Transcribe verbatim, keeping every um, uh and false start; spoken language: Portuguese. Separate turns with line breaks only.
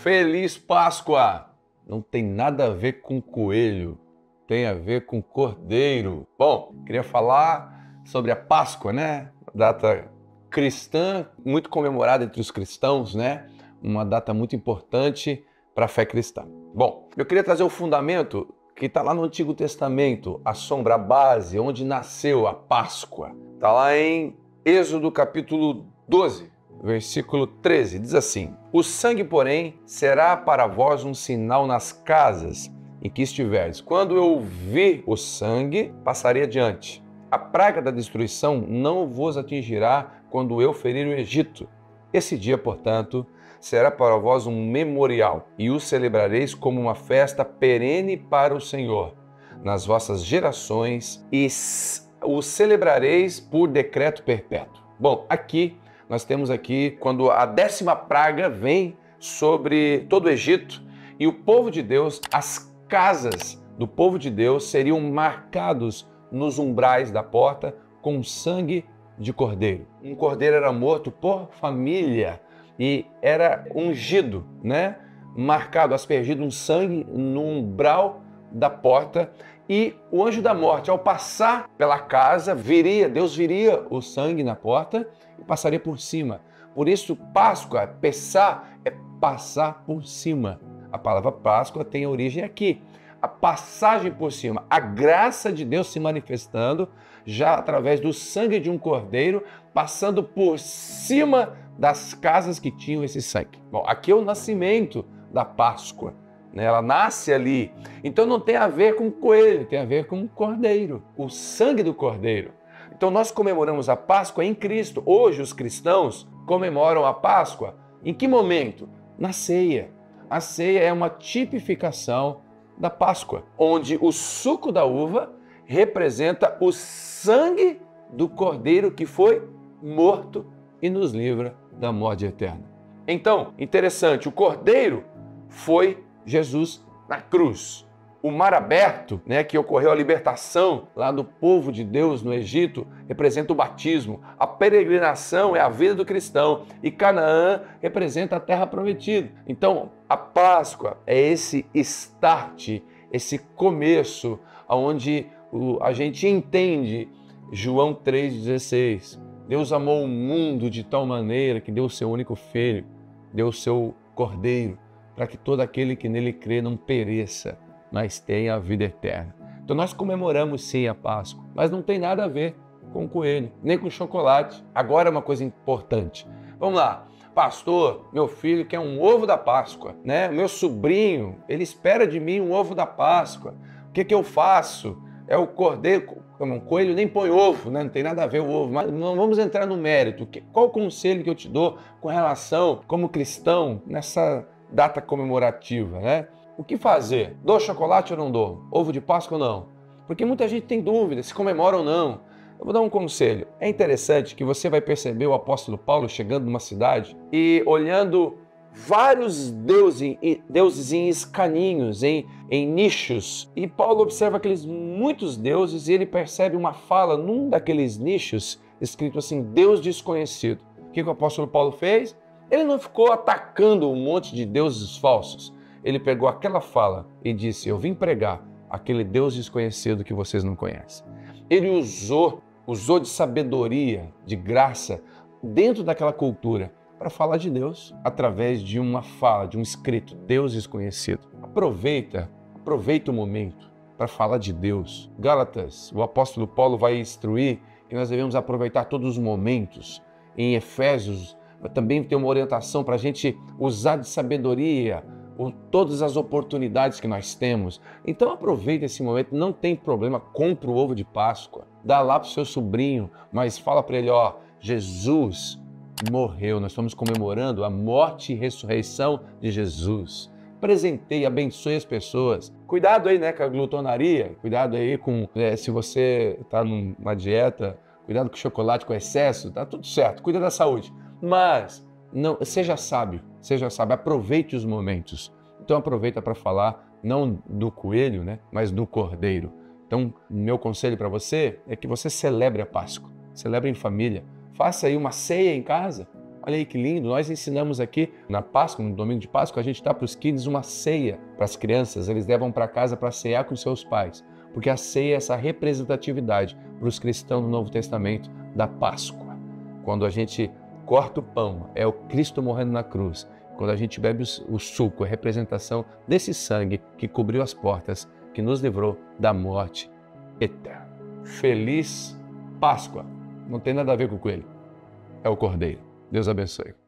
Feliz Páscoa! Não tem nada a ver com coelho, tem a ver com cordeiro. Bom, queria falar sobre a Páscoa, né? Data cristã, muito comemorada entre os cristãos, né? Uma data muito importante para a fé cristã. Bom, eu queria trazer o fundamento que está lá no Antigo Testamento, a sombra, a base, onde nasceu a Páscoa. Está lá em Êxodo capítulo doze, versículo treze, diz assim: o sangue, porém, será para vós um sinal nas casas em que estiverdes. Quando eu vir o sangue, passarei adiante. A praga da destruição não vos atingirá quando eu ferir o Egito. Esse dia, portanto, será para vós um memorial, e o celebrareis como uma festa perene para o Senhor nas vossas gerações, e o celebrareis por decreto perpétuo. Bom, aqui nós temos aqui quando a décima praga vem sobre todo o Egito, e o povo de Deus, as casas do povo de Deus seriam marcados nos umbrais da porta com sangue de cordeiro. Um cordeiro era morto por família e era ungido, né? Marcado, aspergido um sangue no umbral da porta, e o anjo da morte, ao passar pela casa, viria, Deus viria o sangue na porta e passaria por cima. Por isso, Páscoa, Pessá, é passar por cima. A palavra Páscoa tem origem aqui. A passagem por cima, a graça de Deus se manifestando já através do sangue de um cordeiro, passando por cima das casas que tinham esse sangue. Bom, aqui é o nascimento da Páscoa, né? Ela nasce ali. Então não tem a ver com coelho, tem a ver com cordeiro, o sangue do cordeiro. Então nós comemoramos a Páscoa em Cristo. Hoje os cristãos comemoram a Páscoa em que momento? Na ceia. A ceia é uma tipificação da Páscoa, onde o suco da uva representa o sangue do cordeiro que foi morto e nos livra da morte eterna. Então, interessante, o cordeiro foi Jesus na cruz. O mar aberto, né, que ocorreu a libertação lá do povo de Deus no Egito, representa o batismo. A peregrinação é a vida do cristão e Canaã representa a terra prometida. Então, a Páscoa é esse start, esse começo, onde a gente entende João três dezesseis. Deus amou o mundo de tal maneira que deu o seu único filho, deu o seu cordeiro, para que todo aquele que nele crê não pereça, mas tenha a vida eterna. Então nós comemoramos sim a Páscoa, mas não tem nada a ver com o coelho, nem com chocolate. Agora uma coisa importante. Vamos lá. Pastor, meu filho quer um ovo da Páscoa, né? Meu sobrinho, ele espera de mim um ovo da Páscoa. O que que eu faço? É o cordeiro, um coelho nem põe ovo, né? Não tem nada a ver o ovo, mas não vamos entrar no mérito. Qual o conselho que eu te dou com relação, como cristão, nessa data comemorativa, né? O que fazer? Dou chocolate ou não dou? Ovo de Páscoa ou não? Porque muita gente tem dúvida se comemora ou não. Eu vou dar um conselho. É interessante que você vai perceber o apóstolo Paulo chegando numa cidade e olhando vários deuses, deuses em escaninhos, em, em nichos. E Paulo observa aqueles muitos deuses e ele percebe uma fala num daqueles nichos escrito assim, Deus desconhecido. O que o apóstolo Paulo fez? Ele não ficou atacando um monte de deuses falsos. Ele pegou aquela fala e disse, eu vim pregar aquele Deus desconhecido que vocês não conhecem. Ele usou, usou de sabedoria, de graça, dentro daquela cultura, para falar de Deus, através de uma fala, de um escrito, Deus desconhecido. Aproveita, aproveita o momento para falar de Deus. Gálatas, o apóstolo Paulo vai instruir que nós devemos aproveitar todos os momentos. Em Efésios, também tem uma orientação para a gente usar de sabedoria, todas as oportunidades que nós temos. Então aproveita esse momento, não tem problema, compra o ovo de Páscoa, dá lá para o seu sobrinho, mas fala para ele, ó, Jesus morreu, nós estamos comemorando a morte e ressurreição de Jesus. Presenteie, abençoe as pessoas. Cuidado aí, né, com a glutonaria, cuidado aí com, é, se você está numa dieta, cuidado com o chocolate com excesso, tá tudo certo, cuida da saúde. Mas não, seja sábio, seja sábio, aproveite os momentos. Então aproveita para falar não do coelho, né, mas do cordeiro. Então, meu conselho para você é que você celebre a Páscoa, celebre em família, faça aí uma ceia em casa, Olha aí que lindo, nós ensinamos aqui na Páscoa, no domingo de Páscoa, a gente dá para os kids uma ceia para as crianças, eles levam para casa para cear com seus pais, porque a ceia é essa representatividade para os cristãos do Novo Testamento da Páscoa. Quando a gente corta o pão, é o Cristo morrendo na cruz. Quando a gente bebe o suco, é a representação desse sangue que cobriu as portas, que nos livrou da morte eterna. Feliz Páscoa! Não tem nada a ver com o coelho, é o cordeiro. Deus abençoe.